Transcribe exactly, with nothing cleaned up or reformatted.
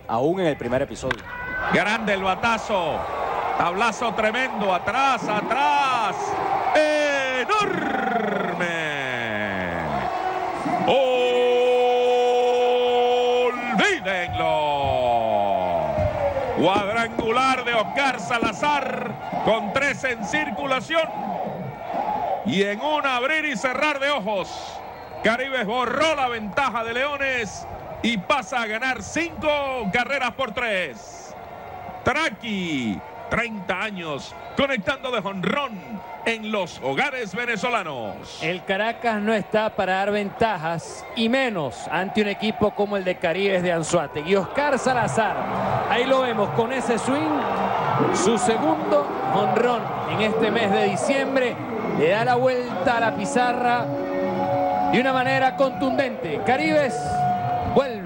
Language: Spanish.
aún en el primer episodio. Grande el batazo. Tablazo tremendo. Atrás, atrás. ¡Enorme! ¡Olvídenlo! Cuadrangular de Oscar Salazar con tres en circulación. Y en un abrir y cerrar de ojos, Caribes borró la ventaja de Leones y pasa a ganar cinco carreras por tres. Traqui, treinta años, conectando de jonrón en los hogares venezolanos. El Caracas no está para dar ventajas, y menos ante un equipo como el de Caribes de Anzoátegui. Y Oscar Salazar, ahí lo vemos con ese swing, su segundo jonrón en este mes de diciembre. Le da la vuelta a la pizarra de una manera contundente. Caribes vuelve